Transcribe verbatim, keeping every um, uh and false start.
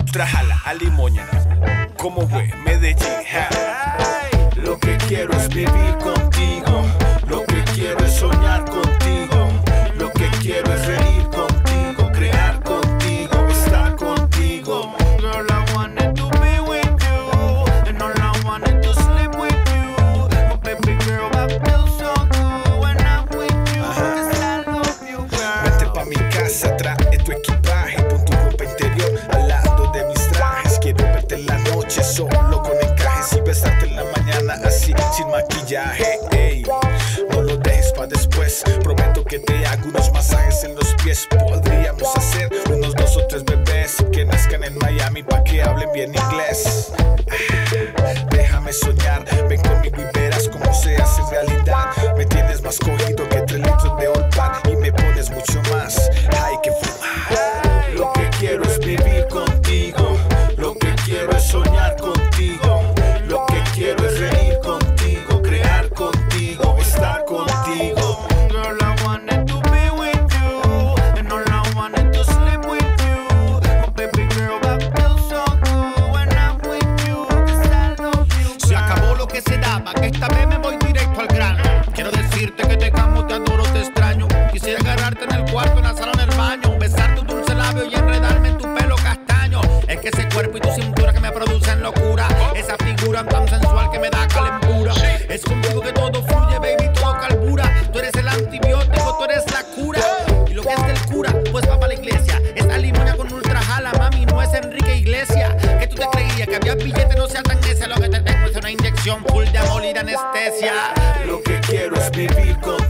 Trajala a Limoña, como fue Medellín. Ja. Lo que quiero es vivir contigo, lo que quiero es soñar contigo, lo que quiero es reír contigo, crear contigo, estar contigo. Girl, I wanted to be with you, and all I wanted to sleep with you. Oh, baby girl, I feel so good when I'm with you, 'cause I love you, girl. Vente pa' mi casa, trae tu equipaje, pon tu ropa interior al lado de mis trajes. Quiero verte en la noche solo con encajes y besarte en la mañana así, sin maquillaje. Ey, no lo dejes pa' después, prometo que te hago unos masajes en los pies. Podríamos hacer unos dos o tres bebés que nazcan en Miami pa' que hablen bien inglés. Ah, déjame soñar, ven conmigo y verás cómo se hace realidad. Me tienes más cogido que tres litros de Old Pack y me pones mucho más. Hay que fumar. Lo que quiero es vivir contigo, lo que quiero es soñar contigo, lo que quiero es reír contigo, crear contigo, estar contigo. Girl, I wanted to be with you, and all I wanted to sleep with you. Oh, baby girl, I feel so good when I'm with you, 'cause I love you, girl. Se acabó lo que se daba, que esta vez me voy directo al grano. Quiero decirte que te amo, te adoro, te extraño. Quisiera agarrarte en el cuarto, en la sala, en el baño, besar tu dulce labio y enredarme en tu pelo castaño. Es que ese cuerpo y tu cintura que me producen locura, esa figura tan sensual que me da calentura. Es contigo que todo fluye, baby, todo carbura. Tú eres el antibiótico, tú eres la cura. Y lo que es del cura, pues va para la iglesia. Esta Limoña con ultra jala, mami, no es Enrique Iglesias. Que tú te creías que había billete, no sea tan necia. Lo que te tengo es una inyección full de amor y de anestesia. Lo que quiero es vivir contigo,